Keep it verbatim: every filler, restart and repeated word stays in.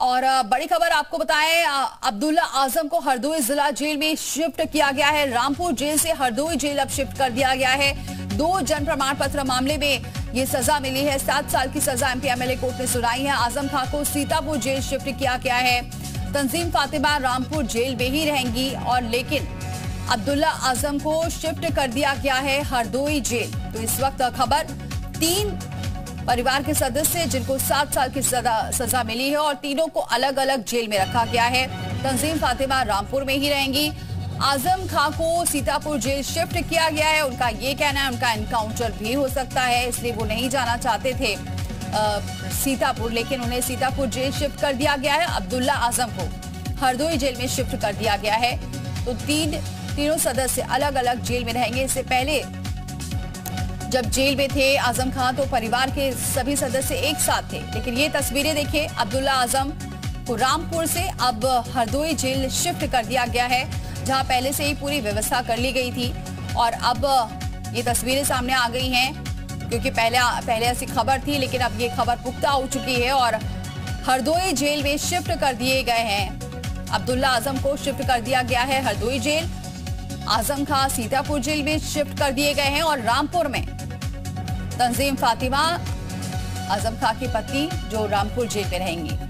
और बड़ी खबर आपको बताएं, अब्दुल्ला आजम को हरदोई जिला जेल में शिफ्ट किया गया है। रामपुर जेल से हरदोई जेल अब शिफ्ट कर दिया गया है। दो जन प्रमाण पत्र मामले में ये सजा मिली है। सात साल की सजा एमपी एमएलए कोर्ट ने सुनाई है। आजम खां को सीतापुर जेल शिफ्ट किया गया है। तंजीम फातिमा रामपुर जेल में ही रहेंगी और लेकिन अब्दुल्ला आजम को शिफ्ट कर दिया गया है हरदोई जेल। तो इस वक्त खबर, तीन परिवार के सदस्य जिनको सात साल की सजा मिली है और तीनों को अलग अलग जेल में रखा गया है। तंजीम फातिमा रामपुर में ही रहेंगी। आजम खां को सीतापुर जेल शिफ्ट किया गया है। उनका ये कहना है उनका एनकाउंटर भी हो सकता है, इसलिए वो नहीं जाना चाहते थे आ, सीतापुर, लेकिन उन्हें सीतापुर जेल शिफ्ट कर दिया गया है। अब्दुल्ला आजम को हरदोई जेल में शिफ्ट कर दिया गया है। तो तीन तीनों सदस्य अलग अलग जेल में रहेंगे। इससे पहले जब जेल में थे आजम खान तो परिवार के सभी सदस्य एक साथ थे, लेकिन ये तस्वीरें देखिए, अब्दुल्ला आजम को रामपुर से अब हरदोई जेल शिफ्ट कर दिया गया है, जहां पहले से ही पूरी व्यवस्था कर ली गई थी। और अब ये तस्वीरें सामने आ गई हैं, क्योंकि पहले पहले ऐसी खबर थी, लेकिन अब ये खबर पुख्ता हो चुकी है और हरदोई जेल में शिफ्ट कर दिए गए हैं। अब्दुल्ला आजम को शिफ्ट कर दिया गया है हरदोई जेल। आजम खां सीतापुर जेल में शिफ्ट कर दिए गए हैं और रामपुर में तंजीम फातिमा आजम खां की पत्नी जो रामपुर जेल में रहेंगी।